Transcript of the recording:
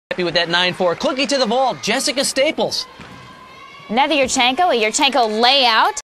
Happy with that 9-4. Cookie to the vault, Jessica Staples. Another Yurchenko, a Yurchenko layout.